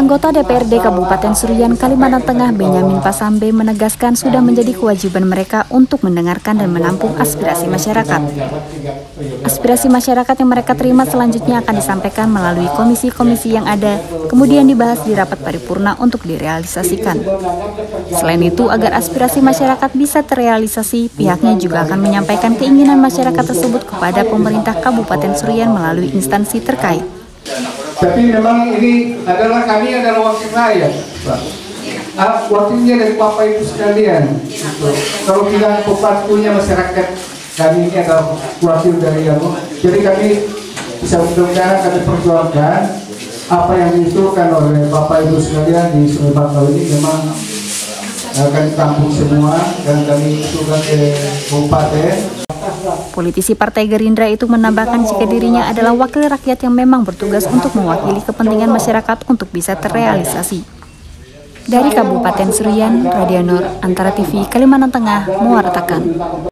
Anggota DPRD Kabupaten Seruyan, Kalimantan Tengah, Benyamin Pasambe menegaskan sudah menjadi kewajiban mereka untuk mendengarkan dan menampung aspirasi masyarakat. Aspirasi masyarakat yang mereka terima selanjutnya akan disampaikan melalui komisi-komisi yang ada, kemudian dibahas di rapat paripurna untuk direalisasikan. Selain itu, agar aspirasi masyarakat bisa terrealisasi, pihaknya juga akan menyampaikan keinginan masyarakat tersebut kepada pemerintah Kabupaten Seruyan melalui instansi terkait. Tapi memang ini kami adalah wakil rakyat, Pak. Wakilnya dari Bapak Ibu sekalian. Kalau bilang pembantunya masyarakat, kami ini adalah wakil dari yang. Jadi kami bisa mudah-mudahan kami perjuangkan apa yang diusulkan oleh Bapak Ibu sekalian di Sungai Bakau ini memang akan ditampung semua dan kami usulkan ke Kabupaten. Politisi Partai Gerindra itu menambahkan jika dirinya adalah wakil rakyat yang memang bertugas untuk mewakili kepentingan masyarakat untuk bisa terrealisasi. Dari Kabupaten Seruyan, Radyanur, Antara TV, Kalimantan Tengah, mewartakan.